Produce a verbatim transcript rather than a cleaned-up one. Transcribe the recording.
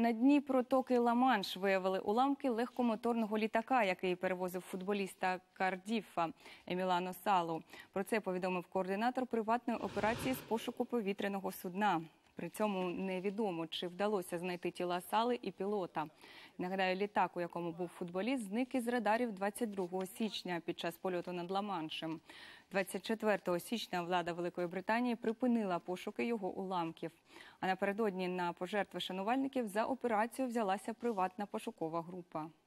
На дні протоки Ла-Манш виявили уламки легкомоторного літака, який перевозив футболіста Кардіфа Еміліано Салу. Про це повідомив координатор приватної операції з пошуку повітряного судна. При цьому невідомо, чи вдалося знайти тіла Сали і пілота. Нагадаю, літак, у якому був футболіст, зник із радарів двадцять другого січня під час польоту над Ла-Маншем. двадцять четвертого січня влада Великої Британії припинила пошуки його уламків. А напередодні на пожертви шанувальників за операцію взялася приватна пошукова група.